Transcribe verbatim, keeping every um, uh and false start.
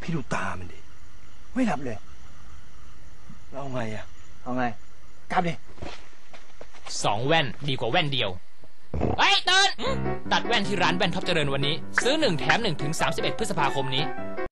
พี่ดูตามันดิไม่หลับเลยเอาไงอะเอาไงกลับดิสองแว่นดีกว่าแว่นเดียวเฮ้ยตื่นตัดแว่นที่ร้านแว่นท็อปเจริญวันนี้ซื้อหนึ่งแถมหนึ่งถึงสามสิบเอ็ดพฤษภาคมนี้